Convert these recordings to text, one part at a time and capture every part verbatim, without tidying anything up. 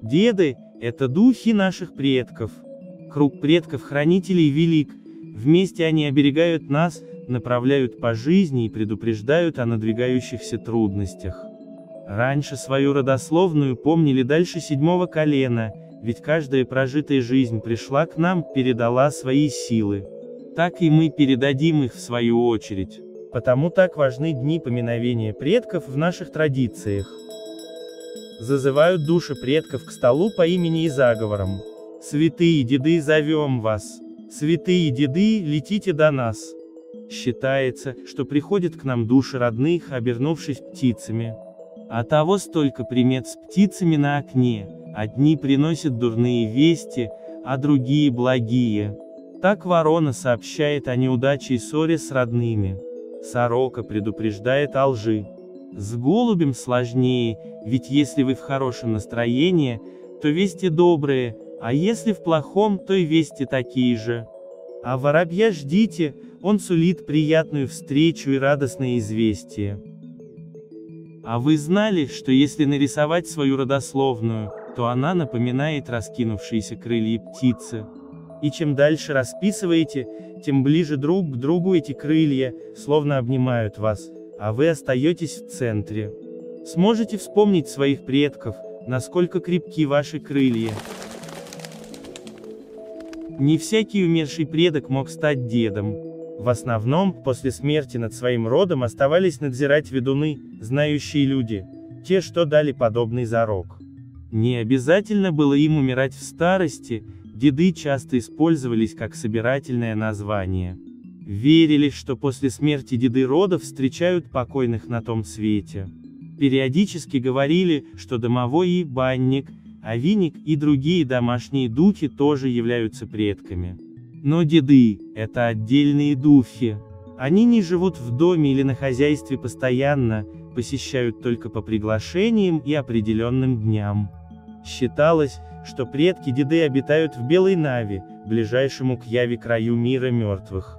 Деды – это духи наших предков. Круг предков-хранителей велик, вместе они оберегают нас, направляют по жизни и предупреждают о надвигающихся трудностях. Раньше свою родословную помнили дальше седьмого колена, ведь каждая прожитая жизнь пришла к нам, передала свои силы. Так и мы передадим их в свою очередь. Потому так важны дни поминовения предков в наших традициях. Зазывают души предков к столу по имени и заговорам. Святые деды, зовем вас. Святые деды, летите до нас. Считается, что приходят к нам души родных, обернувшись птицами. А того столько примет с птицами на окне, одни приносят дурные вести, а другие благие. Так ворона сообщает о неудаче и ссоре с родными. Сорока предупреждает о лжи. С голубем сложнее, ведь если вы в хорошем настроении, то вести добрые, а если в плохом, то и вести такие же. А воробья ждите, он сулит приятную встречу и радостное известие. А вы знали, что если нарисовать свою родословную, то она напоминает раскинувшиеся крылья птицы? И чем дальше расписываете, тем ближе друг к другу эти крылья, словно обнимают вас, а вы остаетесь в центре. Сможете вспомнить своих предков, насколько крепки ваши крылья. Не всякий умерший предок мог стать дедом. В основном, после смерти над своим родом оставались надзирать ведуны, знающие люди, те, что дали подобный зарок. Не обязательно было им умирать в старости, деды часто использовались как собирательное название. Верили, что после смерти деды родов встречают покойных на том свете. Периодически говорили, что домовой и банник, овинник и другие домашние духи тоже являются предками. Но деды – это отдельные духи. Они не живут в доме или на хозяйстве постоянно, посещают только по приглашениям и определенным дням. Считалось, что предки-деды обитают в Белой Нави, ближайшему к Яве краю мира мертвых.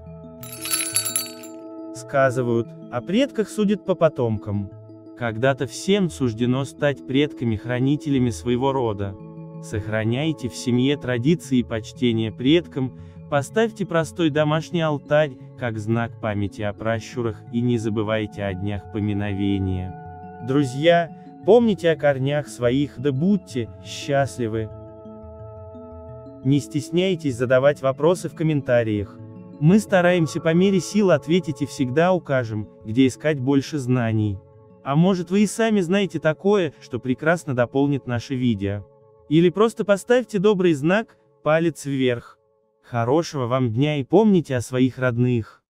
Сказывают, о предках судят по потомкам. Когда-то всем суждено стать предками-хранителями своего рода. Сохраняйте в семье традиции почтения предкам, поставьте простой домашний алтарь, как знак памяти о пращурах, и не забывайте о днях поминовения. Друзья, помните о корнях своих, да будьте счастливы. Не стесняйтесь задавать вопросы в комментариях. Мы стараемся по мере сил ответить и всегда укажем, где искать больше знаний. А может, вы и сами знаете такое, что прекрасно дополнит наше видео. Или просто поставьте добрый знак, палец вверх. Хорошего вам дня и помните о своих родных.